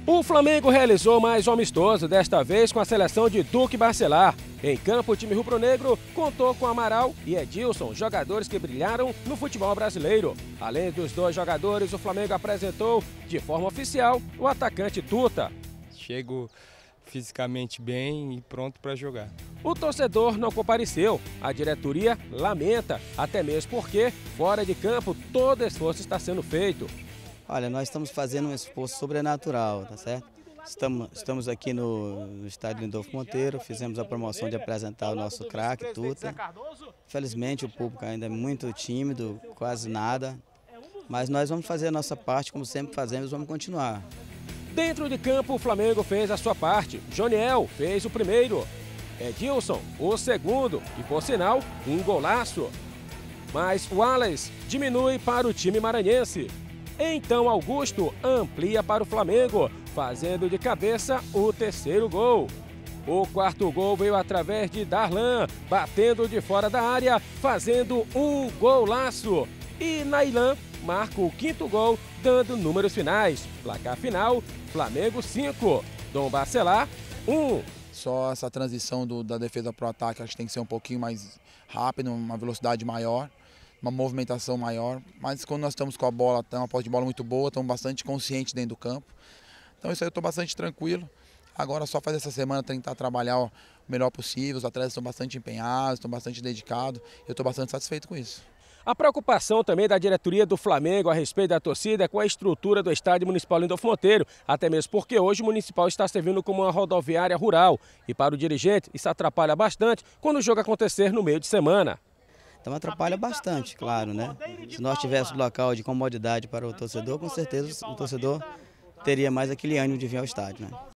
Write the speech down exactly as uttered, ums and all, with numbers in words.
O Flamengo realizou mais um amistoso, desta vez com a seleção de Duque Barcelar. Em campo, o time rubro-negro contou com Amaral e Edilson, jogadores que brilharam no futebol brasileiro. Além dos dois jogadores, o Flamengo apresentou, de forma oficial, o atacante Tuta. Chego fisicamente bem e pronto para jogar. O torcedor não compareceu. A diretoria lamenta, até mesmo porque, fora de campo, todo esforço está sendo feito. Olha, nós estamos fazendo um esforço sobrenatural, tá certo? Estamos, estamos aqui no, no estádio Lindolfo Monteiro, fizemos a promoção de apresentar o nosso craque, Tuta. Infelizmente o público ainda é muito tímido, quase nada, mas nós vamos fazer a nossa parte, como sempre fazemos, vamos continuar. Dentro de campo, o Flamengo fez a sua parte. Joniel fez o primeiro, Edilson o segundo e, por sinal, um golaço. Mas o Wallace diminui para o time maranhense. Então Augusto amplia para o Flamengo, fazendo de cabeça o terceiro gol. O quarto gol veio através de Darlan, batendo de fora da área, fazendo um golaço. E Nailan marca o quinto gol, dando números finais. Placar final, Flamengo cinco, Dom Barcelar um. Só essa transição do, da defesa para o ataque, acho que tem que ser um pouquinho mais rápido, uma velocidade maior, uma movimentação maior, mas quando nós estamos com a bola, tem uma posse de bola muito boa, estamos bastante conscientes dentro do campo. Então isso aí eu estou bastante tranquilo. Agora só fazer essa semana, tentar trabalhar o melhor possível, os atletas estão bastante empenhados, estão bastante dedicados, eu estou bastante satisfeito com isso. A preocupação também da diretoria do Flamengo a respeito da torcida é com a estrutura do estádio municipal Lindolfo Monteiro, até mesmo porque hoje o municipal está servindo como uma rodoviária rural e para o dirigente isso atrapalha bastante quando o jogo acontecer no meio de semana. Então atrapalha bastante, claro, né? Se nós tivéssemos local de comodidade para o torcedor, com certeza o torcedor teria mais aquele ânimo de vir ao estádio, né?